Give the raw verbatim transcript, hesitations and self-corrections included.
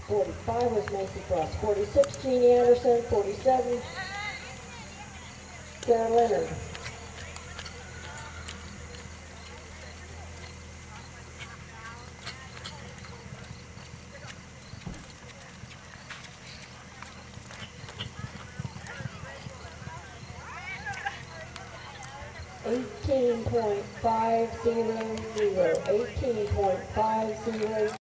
forty-five was Macy Frost. forty-six, Jeannie Anderson. forty-seven, Sarah Leonard. eighteen point five zero zero. eighteen point five zero.